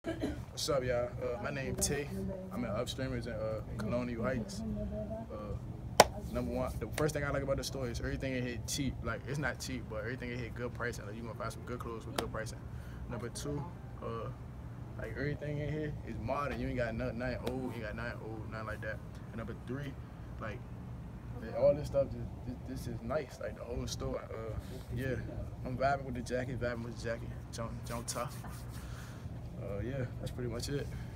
What's up, y'all? My name T. I'm at Upstreamers in Colonial Heights. Number one, the first thing I like about the store is everything in here cheap. Like, it's not cheap, but everything in here good pricing. Like, you gonna find some good clothes with good pricing. Number two, like everything in here is modern. You ain't got nothing old. You ain't got nothing old, nothing like that. And number three, like all this stuff, this is nice. Like the whole store. Yeah, I'm vibing with the jacket. Jump tough. Yeah, that's pretty much it.